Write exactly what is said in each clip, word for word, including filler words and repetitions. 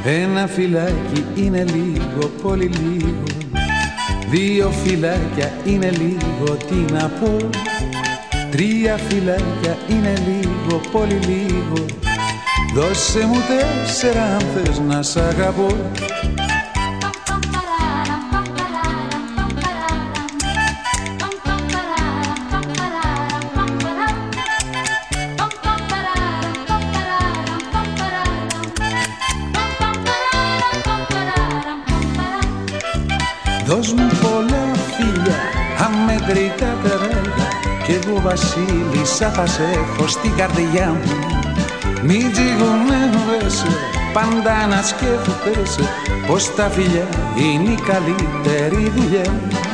Ένα φυλάκι είναι λίγο, πολύ λίγο. Δύο φυλάκια είναι λίγο, τι να πω. Τρία φυλάκια είναι λίγο, πολύ λίγο. Δώσε μου τέσσερα αν θες να σ' αγαπώ. Δώσ' μου πολλά φίλια, αμέτρητα τερέλα, κι εγώ βασίλισσα θα σε έχω στην καρδιά μου. Μην τζιγουνεύεσαι, πάντα να σκέφτεσαι πως τα φιλιά είναι η καλύτερη δουλειά.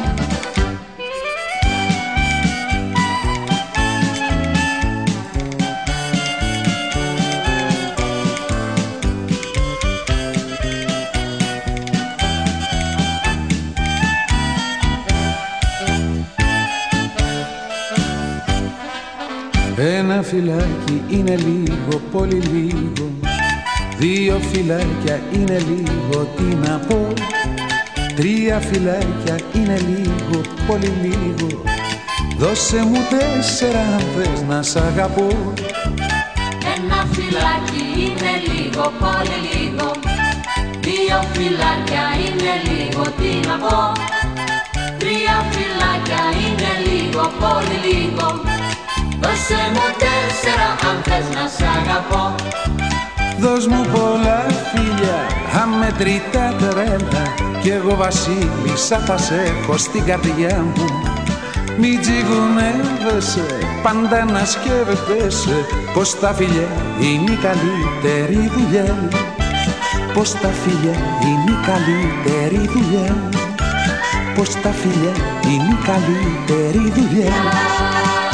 Ένα φυλάκι είναι λίγο, πολύ λίγο. Δύο φυλάκια είναι λίγο, τι να πω. Τρία φυλάκια είναι λίγο, πολύ λίγο. Δώσε μου τέσσερα αν θες να σ' αγαπώ. Ένα φυλάκι είναι λίγο, πολύ λίγο. Δύο φυλάκια είναι λίγο, τι να πω. Τρία φυλάκια είναι λίγο, πολύ λίγο. Δώσε μου τέσσερα αν θες να σ' αγαπώ. Δώσ' μου πολλά φίλια, αμετρητά τρέλα, κι εγώ βασίλισσα θα σε έχω στην καρδιά μου. Μην τζιγουνεύεσαι, πάντα να σκέφτεσαι πως τα φιλιά είναι η καλύτερη δουλειά. Πως τα φιλιά είναι η καλύτερη δουλειά. Πως τα φιλιά είναι η καλύτερη δουλειά.